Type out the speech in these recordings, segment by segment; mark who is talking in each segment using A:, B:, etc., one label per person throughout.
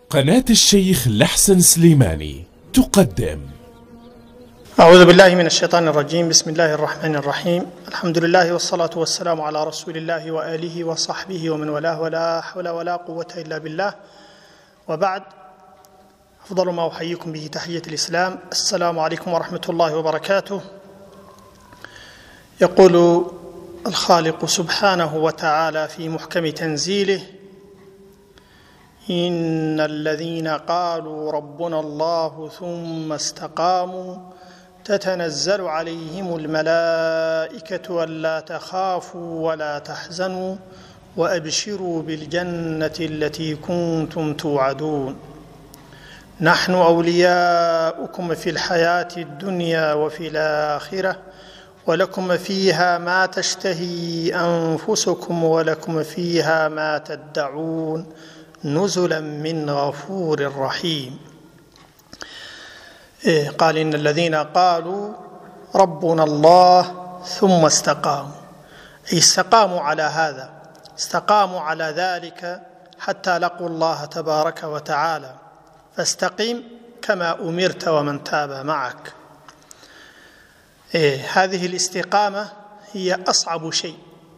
A: قناة الشيخ لحسن سليماني تقدم.
B: أعوذ بالله من الشيطان الرجيم. بسم الله الرحمن الرحيم. الحمد لله والصلاة والسلام على رسول الله وآله وصحبه ومن والاه، ولا حول ولا قوة إلا بالله، وبعد. أفضل ما أحييكم به تحية الإسلام. السلام عليكم ورحمة الله وبركاته. يقول الخالق سبحانه وتعالى في محكم تنزيله: إن الذين قالوا ربنا الله ثم استقاموا تتنزل عليهم الملائكة ألا تخافوا ولا تحزنوا وأبشروا بالجنة التي كنتم توعدون نحن أولياؤكم في الحياة الدنيا وفي الآخرة ولكم فيها ما تشتهي أنفسكم ولكم فيها ما تدعون نزلا من غفور رحيم. قال: إن الذين قالوا ربنا الله ثم استقاموا، أي استقاموا على هذا، استقاموا على ذلك حتى لقوا الله تبارك وتعالى. فاستقم كما أمرت ومن تاب معك. هذه الاستقامة هي أصعب شيء،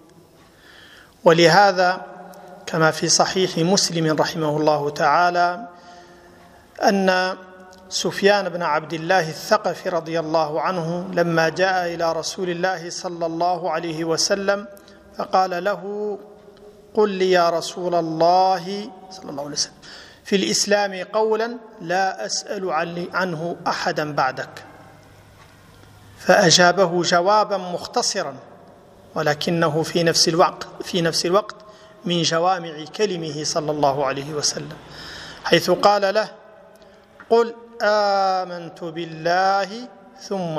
B: ولهذا كما في صحيح مسلم رحمه الله تعالى أن سفيان بن عبد الله الثقفي رضي الله عنه لما جاء إلى رسول الله صلى الله عليه وسلم فقال له: قل لي يا رسول الله صلى الله عليه وسلم في الإسلام قولا لا أسأل عنه أحدا بعدك. فأجابه جوابا مختصرا، ولكنه في نفس الوقت من جوامع كلمه صلى الله عليه وسلم، حيث قال له: قل آمنت بالله ثم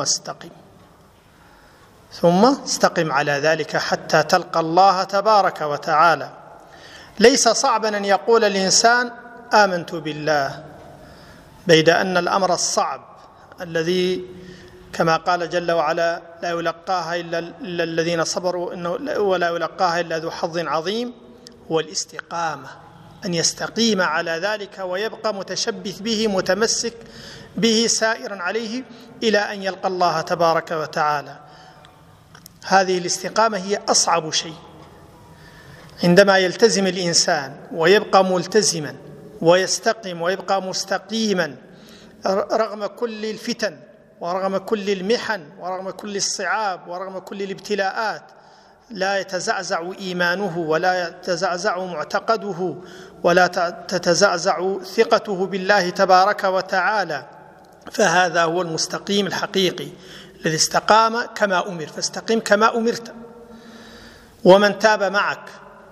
B: استقم على ذلك حتى تلقى الله تبارك وتعالى. ليس صعبا أن يقول الإنسان آمنت بالله، بيد أن الأمر الصعب الذي كما قال جل وعلا لا يلقاها إلا الذين صبروا ولا يلقاها إلا ذو حظ عظيم، هو الاستقامة، أن يستقيم على ذلك ويبقى متشبث به متمسك به سائرا عليه إلى أن يلقى الله تبارك وتعالى. هذه الاستقامة هي أصعب شيء. عندما يلتزم الإنسان ويبقى ملتزما ويستقيم ويبقى مستقيما رغم كل الفتن ورغم كل المحن ورغم كل الصعاب ورغم كل الابتلاءات، لا يتزعزع إيمانه ولا يتزعزع معتقده ولا تتزعزع ثقته بالله تبارك وتعالى، فهذا هو المستقيم الحقيقي الذي استقام كما أمر. فاستقم كما أمرت ومن تاب معك.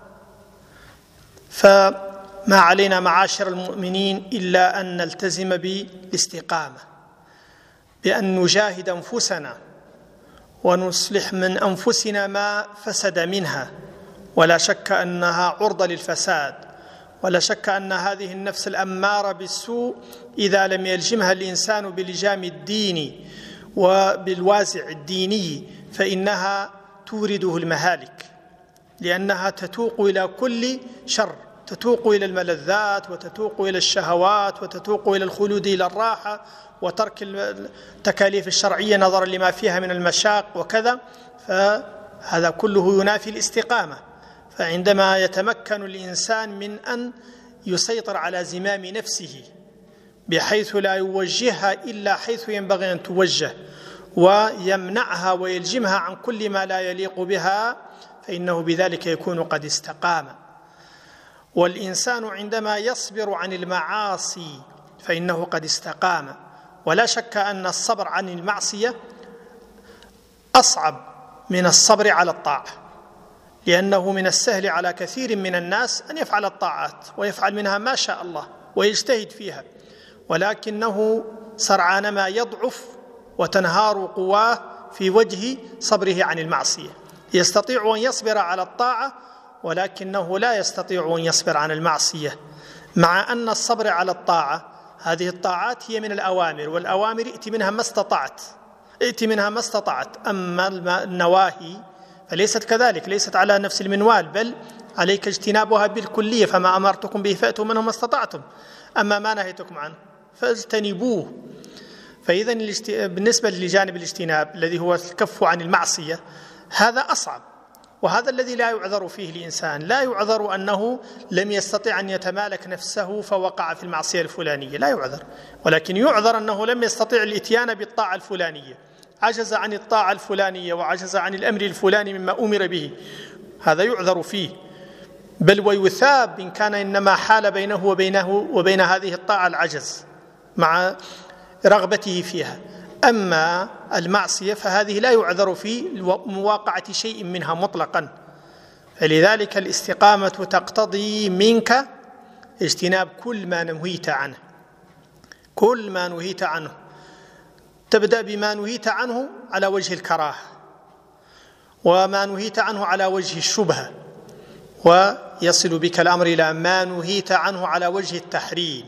B: فما علينا معاشر المؤمنين إلا أن نلتزم بالاستقامة، بأن نجاهد أنفسنا ونصلح من أنفسنا ما فسد منها، ولا شك أنها عرضة للفساد، ولا شك أن هذه النفس الأمارة بالسوء إذا لم يلجمها الإنسان بلجام الدين وبالوازع الديني فإنها تورده المهالك، لأنها تتوق إلى كل شر، تتوق إلى الملذات وتتوق إلى الشهوات وتتوق إلى الخلود إلى الراحة وترك التكاليف الشرعية نظرا لما فيها من المشاق وكذا، فهذا كله ينافي الاستقامة. فعندما يتمكن الإنسان من أن يسيطر على زمام نفسه بحيث لا يوجهها إلا حيث ينبغي أن توجه ويمنعها ويلجمها عن كل ما لا يليق بها، فإنه بذلك يكون قد استقام. والإنسان عندما يصبر عن المعاصي فإنه قد استقام. ولا شك أن الصبر عن المعصية أصعب من الصبر على الطاعة، لأنه من السهل على كثير من الناس أن يفعل الطاعات ويفعل منها ما شاء الله ويجتهد فيها، ولكنه سرعان ما يضعف وتنهار قواه في وجه صبره عن المعصية. يستطيع أن يصبر على الطاعة ولكنه لا يستطيع أن يصبر عن المعصية، مع أن الصبر على الطاعة، هذه الطاعات هي من الأوامر، والأوامر ائت منها ما استطعت. أما النواهي فليست كذلك، ليست على نفس المنوال، بل عليك اجتنابها بالكلية، فما أمرتكم به فأتوا منه ما استطعتم، أما ما نهيتكم عنه فاجتنبوه. فإذا بالنسبة لجانب الاجتناب الذي هو الكف عن المعصية هذا أصعب، وهذا الذي لا يعذر فيه الإنسان. لا يعذر أنه لم يستطع أن يتمالك نفسه فوقع في المعصية الفلانية، لا يعذر، ولكن يعذر أنه لم يستطع الإتيان بالطاعة الفلانية، عجز عن الطاعة الفلانية وعجز عن الأمر الفلاني مما أمر به، هذا يعذر فيه، بل ويثاب إن كان إنما حال بينه وبين هذه الطاعة العجز مع رغبته فيها. أما المعصية فهذه لا يعذر في مواقعة شيء منها مطلقا. فلذلك الاستقامة تقتضي منك اجتناب كل ما نهيت عنه، كل ما نهيت عنه. تبدأ بما نهيت عنه على وجه الكراهة، وما نهيت عنه على وجه الشبهة، ويصل بك الأمر إلى ما نهيت عنه على وجه التحريم،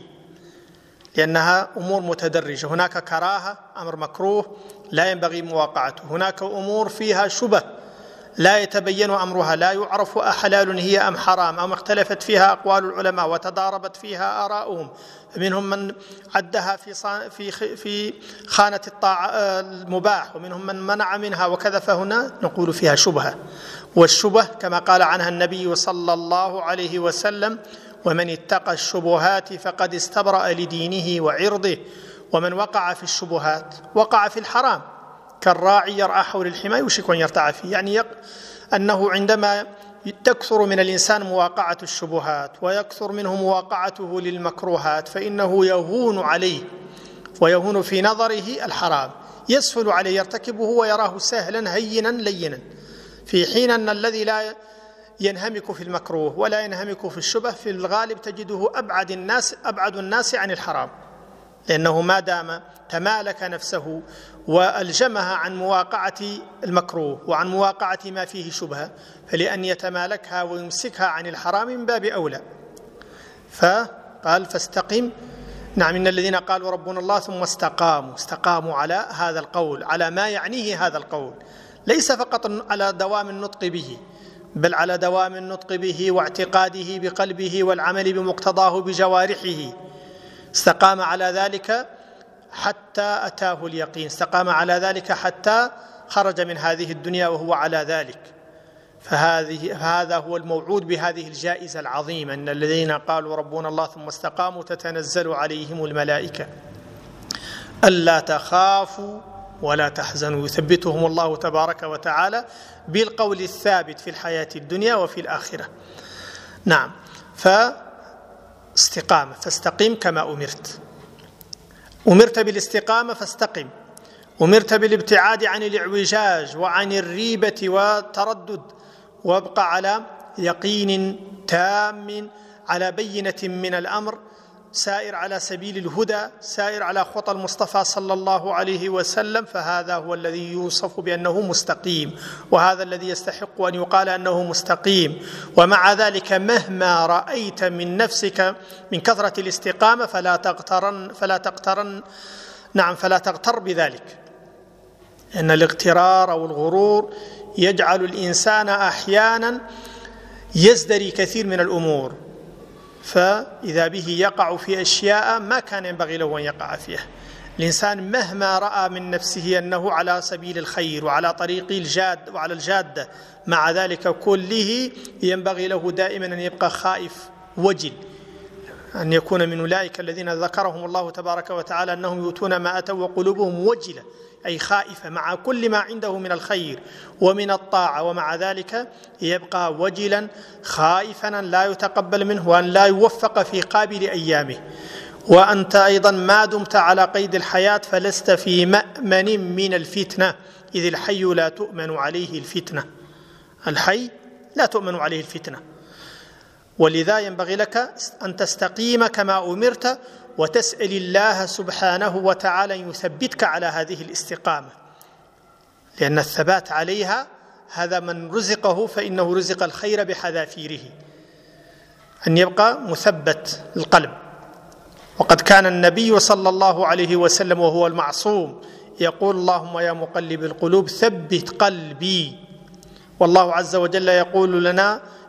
B: لأنها أمور متدرجة. هناك كراهة، أمر مكروه لا ينبغي مواقعته، هناك أمور فيها شبه لا يتبين أمرها، لا يعرف أحلال هي أم حرام، أم اختلفت فيها أقوال العلماء وتضاربت فيها آراؤهم، فمنهم من عدها في خانة الطاعة المباح، ومنهم من منع منها وكذا، فهنا نقول فيها شبهة. والشبه كما قال عنها النبي صلى الله عليه وسلم: ومن اتقى الشبهات فقد استبرأ لدينه وعرضه. ومن وقع في الشبهات وقع في الحرام، كالراعي يرعى حول الحمى يوشك أن يرتع فيه، يعني أنه عندما تكثر من الإنسان مواقعة الشبهات ويكثر منه مواقعته للمكروهات فإنه يهون عليه ويهون في نظره الحرام، يسهل عليه يرتكبه ويراه سهلا هينا لينا، في حين أن الذي لا ينهمك في المكروه ولا ينهمك في الشبه في الغالب تجده أبعد الناس عن الحرام، لأنه ما دام تمالك نفسه وألجمها عن مواقعة المكروه وعن مواقعة ما فيه شبهة، فلأن يتمالكها ويمسكها عن الحرام من باب أولى. فقال: فاستقم. نعم، إن الذين قالوا ربنا الله ثم استقاموا على هذا القول، على ما يعنيه هذا القول، ليس فقط على دوام النطق به، بل على دوام النطق به واعتقاده بقلبه والعمل بمقتضاه بجوارحه. استقام على ذلك حتى أتاه اليقين، استقام على ذلك حتى خرج من هذه الدنيا وهو على ذلك. فهذا هو الموعود بهذه الجائزة العظيمة: إن الذين قالوا ربنا الله ثم استقاموا تتنزل عليهم الملائكة ألا تخافوا ولا تحزنوا، يثبتهم الله تبارك وتعالى بالقول الثابت في الحياة الدنيا وفي الآخرة. نعم، فاستقامة، فاستقم كما أمرت بالاستقامة فاستقم، أمرت بالابتعاد عن الاعوجاج وعن الريبة والتردد، وابقى على يقين تام على بينة من الأمر، سائر على سبيل الهدى، سائر على خطى المصطفى صلى الله عليه وسلم. فهذا هو الذي يوصف بأنه مستقيم، وهذا الذي يستحق أن يقال أنه مستقيم. ومع ذلك مهما رأيت من نفسك من كثرة الاستقامة فلا تغتر بذلك، إن الاغترار أو الغرور يجعل الإنسان أحيانا يزدري كثير من الأمور، فإذا به يقع في أشياء ما كان ينبغي له أن يقع فيها. الإنسان مهما رأى من نفسه أنه على سبيل الخير وعلى طريق وعلى الجادة، مع ذلك كله ينبغي له دائما أن يبقى خائف وجل، أن يكون من أولئك الذين ذكرهم الله تبارك وتعالى أنهم يؤتون ما أتوا وقلوبهم وجلة، أي خائفة مع كل ما عنده من الخير ومن الطاعة، ومع ذلك يبقى وجلا خائفا لا يتقبل منه وأن لا يوفق في قابل أيامه. وأنت أيضا ما دمت على قيد الحياة فلست في مأمن من الفتنة، إذ الحي لا تؤمن عليه الفتنة، الحي لا تؤمن عليه الفتنة. ولذا ينبغي لك أن تستقيم كما أمرت، وتسأل الله سبحانه وتعالى أن يثبتك على هذه الاستقامة، لأن الثبات عليها هذا من رزقه فإنه رزق الخير بحذافيره، أن يبقى مثبت القلب. وقد كان النبي صلى الله عليه وسلم وهو المعصوم يقول: اللهم يا مقلب القلوب ثبت قلبي. والله عز وجل يقول لنا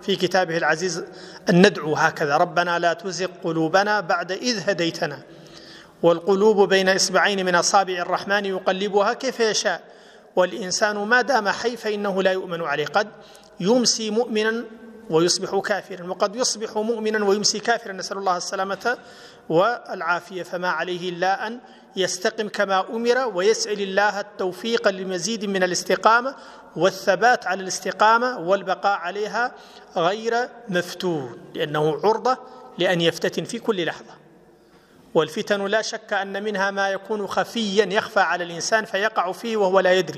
B: في كتابه العزيز أن ندعو هكذا: ربنا لا تزغ قلوبنا بعد إذ هديتنا والقلوب بين إصبعين من أصابع الرحمن يقلبها كيف يشاء والإنسان ما دام حي فإنه لا يؤمن عليه. قد يمسي مؤمنا ويصبح كافرا، وقد يصبح مؤمنا ويمسي كافرا، نسأل الله السلامة والعافية. فما عليه إلا أن يستقم كما أمر ويسأل الله التوفيق لمزيد من الاستقامة والثبات على الاستقامة والبقاء عليها غير مفتون، لأنه عرضة لأن يفتتن في كل لحظة. والفتن لا شك أن منها ما يكون خفيا يخفى على الإنسان فيقع فيه وهو لا يدري،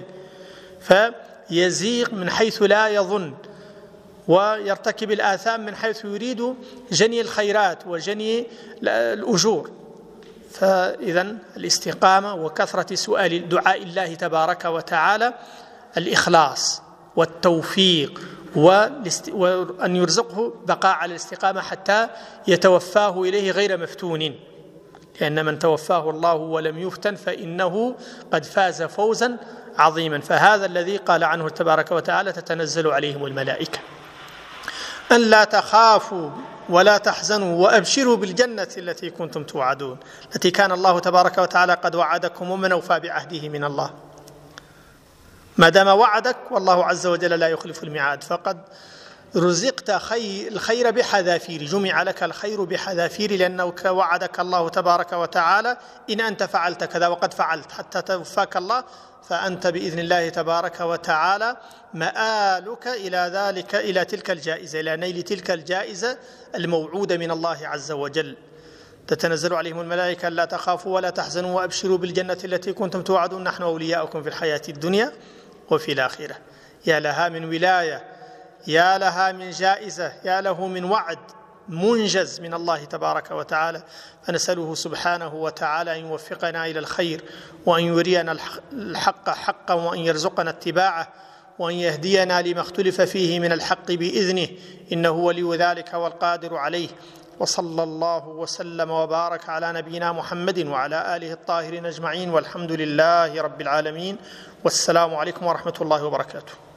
B: فيزيغ من حيث لا يظن ويرتكب الآثام من حيث يريد جني الخيرات وجني الأجور. فإذا الاستقامة وكثرة سؤال دعاء الله تبارك وتعالى الإخلاص والتوفيق وأن يرزقه بقاء على الاستقامة حتى يتوفاه إليه غير مفتون، لأن من توفاه الله ولم يفتن فإنه قد فاز فوزا عظيما. فهذا الذي قال عنه تبارك وتعالى: تتنزل عليهم الملائكة أن لا تخافوا ولا تحزنوا وأبشروا بالجنة التي كنتم توعدون، التي كان الله تبارك وتعالى قد وعدكم ومن أوفى بعهده من الله. ما دام وعدك والله عز وجل لا يخلف الميعاد، فقد رزقت الخير بحذافير، جمع لك الخير بحذافير، لأنه وعدك الله تبارك وتعالى: إن أنت فعلت كذا وقد فعلت حتى توفاك الله، فأنت بإذن الله تبارك وتعالى مآلك إلى ذلك، إلى تلك الجائزة، إلى نيل تلك الجائزة الموعودة من الله عز وجل. تتنزل عليهم الملائكة لا تخافوا ولا تحزنوا وأبشروا بالجنة التي كنتم توعدون نحن أولياؤكم في الحياة الدنيا وفي الآخرة. يا لها من ولاية، يا لها من جائزة، يا له من وعد منجز من الله تبارك وتعالى. فنسأله سبحانه وتعالى أن يوفقنا إلى الخير، وأن يرينا الحق حقا، وأن يرزقنا اتباعه، وأن يهدينا لما اختلف فيه من الحق بإذنه، إنه ولي ذلك والقادر عليه. وصلى الله وسلم وبارك على نبينا محمد وعلى آله الطاهرين أجمعين، والحمد لله رب العالمين، والسلام عليكم ورحمة الله وبركاته.